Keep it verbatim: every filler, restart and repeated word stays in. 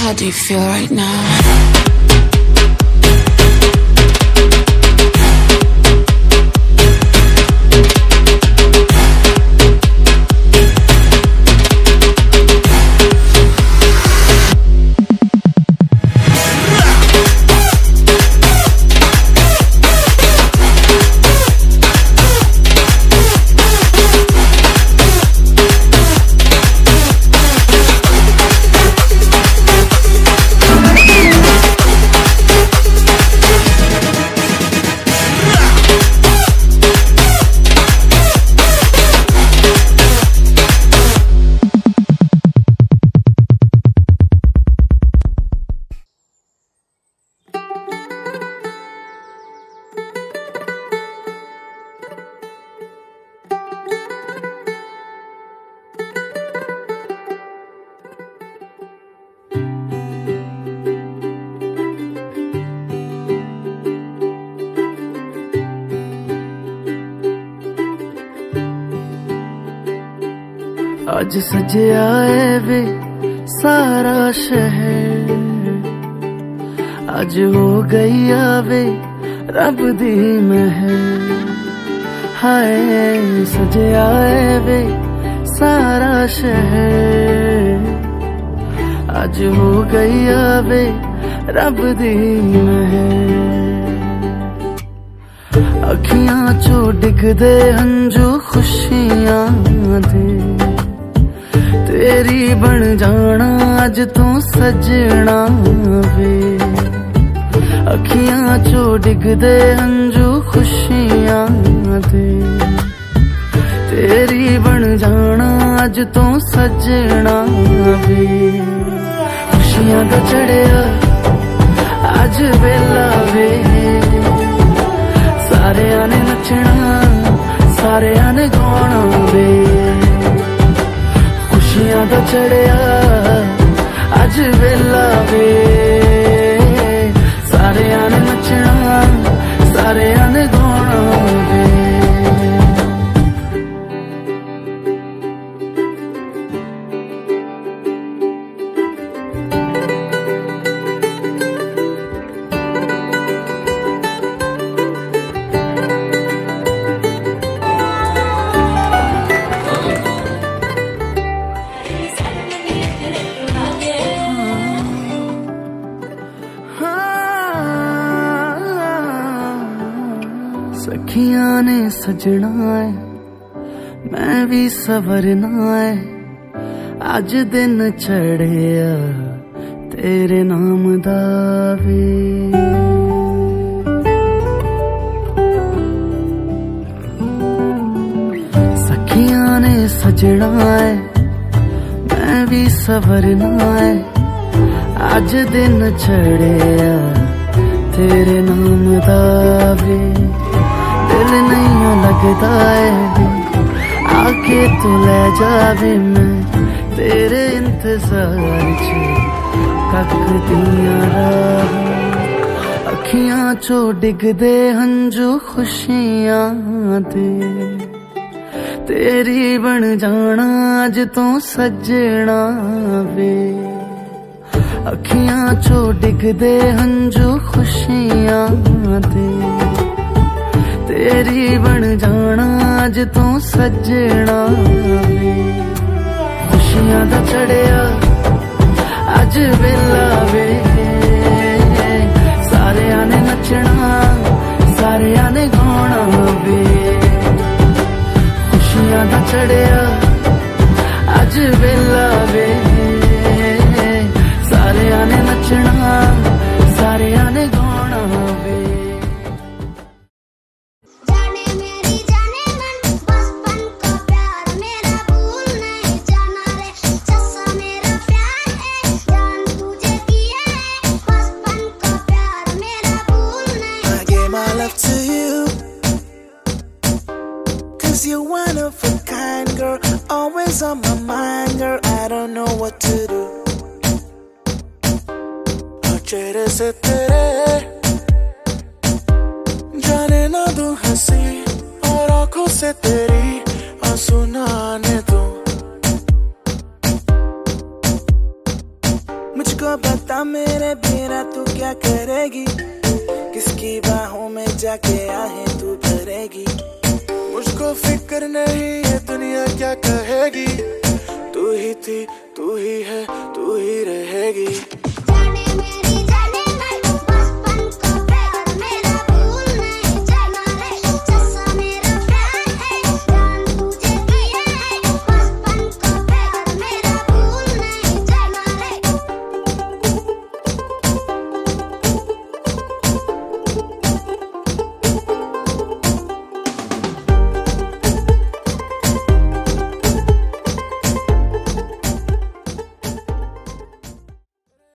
How do you feel right now? आज सजया है वे सारा शहर, आज हो गई आवे रब दी महर। हाय सजया है वे सारा शहर, आज हो गई आवे रब दी महर। अखियां चो डिगदे हंजू खुशियां दे, तेरी बन जाना अज तू सजना वे। अखियां चो डिगदे हंजू खुशियां दे, तेरी बन जाना अज तू सजना वे। खुशियां दा चढ़िया अज वेला वे, सारेयां ने नचना सारेयां ने गाना वे। खुशियां दा चढ़िया अज वेला वे, सारेयां ने नचना सारेयां ने गाना वे। सखियां ने सजना है मैं भी सवरना है, अज दिन चढ़िया तेरे नाम दा वे। सखियां ने सजना है मैं भी सवरना है, अज दिन चढ़िया तेरे नाम दा वे। दिल नहीं लगता है आके तू ले जावे, मैं तेरे इंतजार च तक दिया राह। अखियां चो डिगदे हंजू खुशियां दे, तेरी बन जाना अज तू सजना वे। अखियां चो डिगदे हंजू खुशियां दे, तेरी बन जाना अज तू सजना वे। खुशियां दा चढ़िया अज वेला वे, सारेयां ने नचना सारेयां ने गाना वे। खुशियां दा चढ़िया अज वेला वे, सारेयां ने नचना सारेयां ने गाना वे। You're one of a kind, girl, always on my mind, girl, I don't know what to do. और चेहरे से तेरे जाने ना दूं हंसी, और आंखों से तेरी आंसू ना आने दूं। मुझको मुझको बता मेरे बिना तू क्या करेगी, किसकी बाहों में जाके आहे तू भरेगी। मुझको फिक्र नहीं ये दुनिया क्या कहेगी, तू ही थी तू ही है तू ही रहेगी।